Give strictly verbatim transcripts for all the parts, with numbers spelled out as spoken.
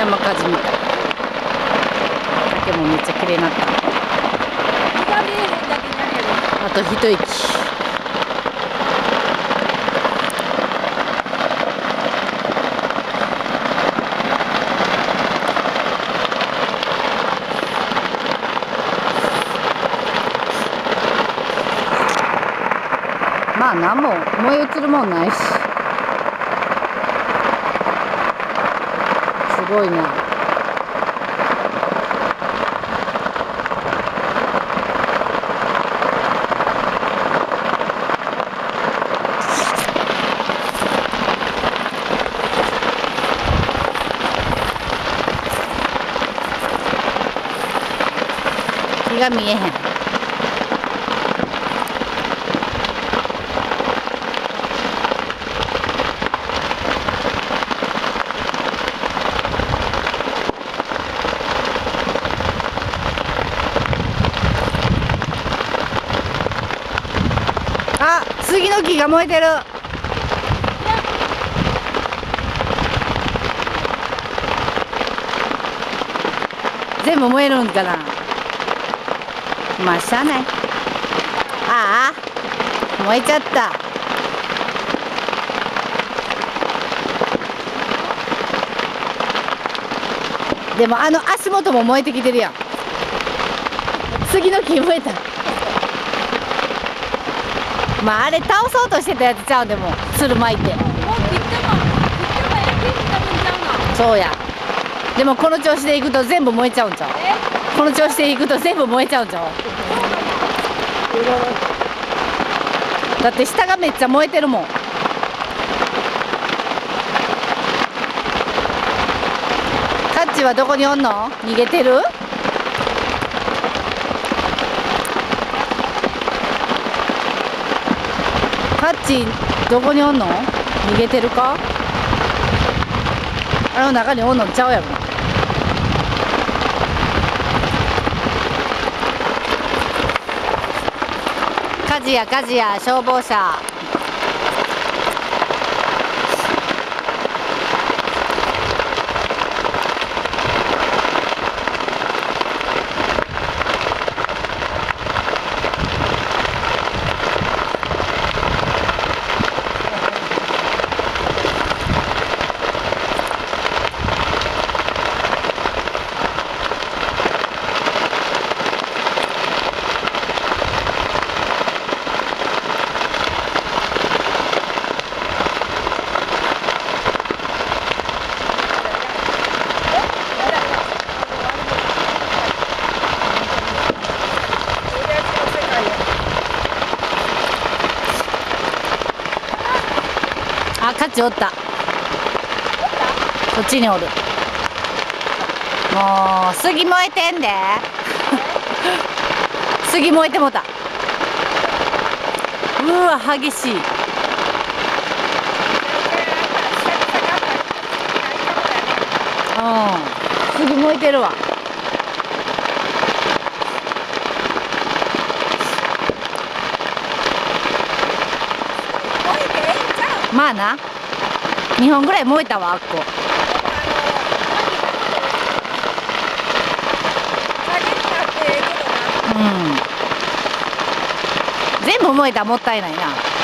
山火事みたい。竹もめっちゃ綺麗になった。あと一息。まあ何も燃え移るもんないし、すごいな。日が見えへん。あ、杉の木が燃えてる。全部燃えるんかな。まあしゃあない。ああ、燃えちゃった。でもあの足元も燃えてきてるやん。杉の木燃えた。まああれ倒そうとしてたやつちゃう。でもつる巻いて。そうや。でもこの調子でいくと全部燃えちゃうんちゃう。この調子でいくと全部燃えちゃうんちゃう。だって下がめっちゃ燃えてるもん。カッチはどこにおんの？逃げてる？カッチどこにおんの？逃げてるか？あの中におんのちゃうやろ。火事や火事や、消防車。あ、カッチおった。こっちにおる。もう杉燃えてんで。杉燃えてもうた。うわ激しい。うん、杉燃えてるわ。まあな、にほんぐらい燃えたわ、あっこ。うん。全部燃えたらもったいないな。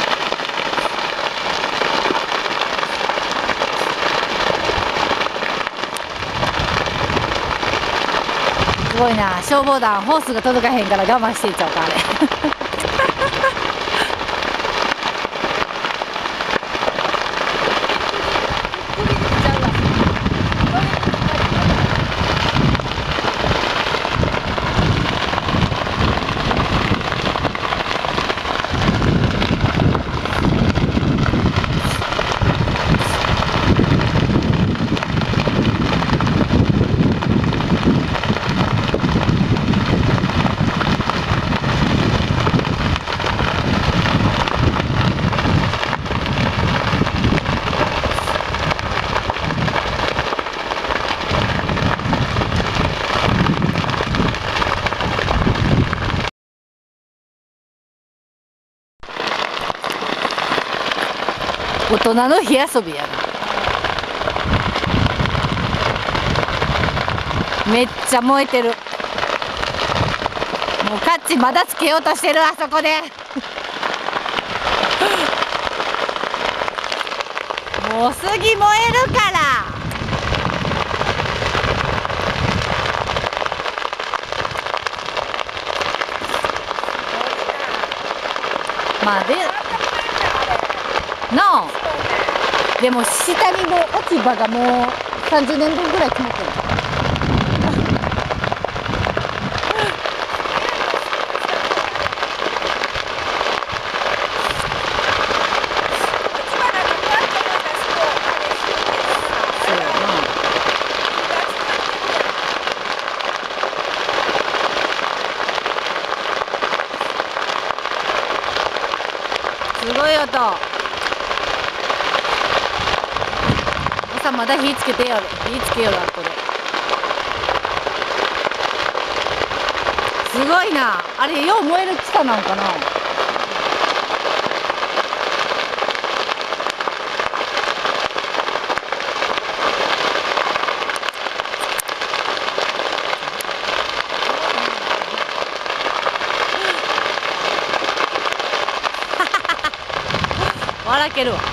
すごいな、消防団ホースが届かへんから我慢していっちゃうか、あれ。大人の火遊びやな。 めっちゃ燃えてる。もうカッチまだつけようとしてる、あそこで。もう杉燃えるから。まあでなあ、でも下にも落ち葉がもうさんじゅうねんぶんぐらい積もってる。すごい音。おさんまだ火つけてよる。火つけよる、あっこで。すごいな。あれよう燃える草なんかな。笑けるわ。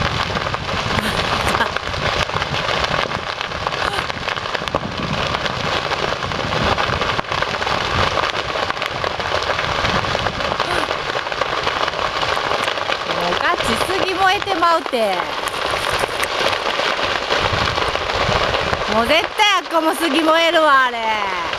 もうガチ杉燃えてまうて。もう絶対あっこも杉燃えるわあれ。